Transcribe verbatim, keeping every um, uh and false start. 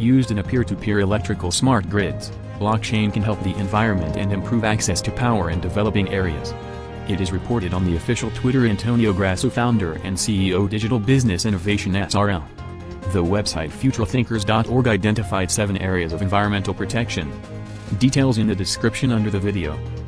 Used in a peer-to-peer electrical smart grids, blockchain can help the environment and improve access to power in developing areas. It is reported on the official Twitter. Antonio Grasso, founder and C E O Digital Business Innovation S R L. The website futurethinkers dot org identified seven areas of environmental protection. Details in the description under the video.